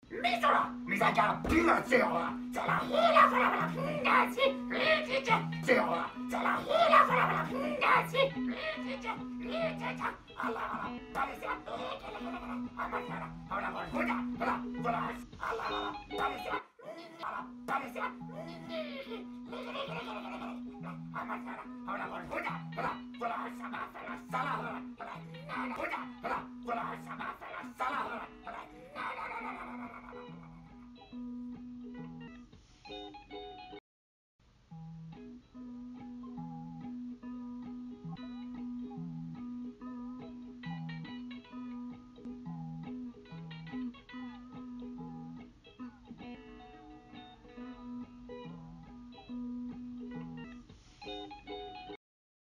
Misola, mi sa che la pirazziola, se la hila fa la pungazi, litice, ziola, se la hila fa la pungazi, litice, alla, palestra, ammazzata, ora con fuga, alla, palestra, palestra, ammazzata, ora con fuga, sala, fuga, sala,